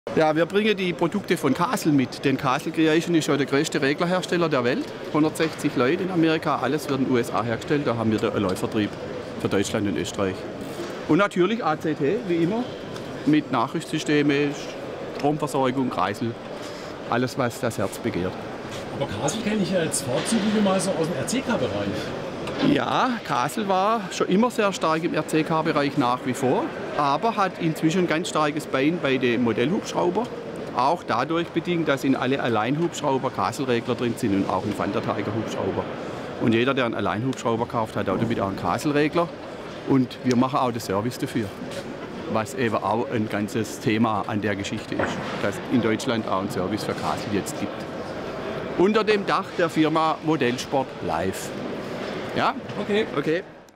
Ja, wir bringen die Produkte von Castle mit. Denn Castle Creation ist ja der größte Reglerhersteller der Welt. 160 Leute in Amerika, alles wird in den USA hergestellt. Da haben wir den Alloy-Vertrieb für Deutschland und Österreich. Und natürlich ACT, wie immer, mit Nachrüstsysteme, Stromversorgung, Kreisel, alles, was das Herz begehrt. Aber Castle kenne ich ja jetzt vorzüglich mal so aus dem RCK-Bereich. Ja, Castle war schon immer sehr stark im RCK-Bereich nach wie vor, aber hat inzwischen ein ganz starkes Bein bei den Modellhubschrauber. Auch dadurch bedingt, dass in alle Alleinhubschrauber Castle-Regler drin sind und auch im Thunder Tiger Hubschrauber. Und jeder, der einen Alleinhubschrauber kauft, hat auch damit auch einen Castle-Regler. Und wir machen auch den Service dafür, was eben auch ein ganzes Thema an der Geschichte ist, dass in Deutschland auch einen Service für Castle jetzt gibt. Unter dem Dach der Firma Modellsport Live. Ja? Okay. Okay.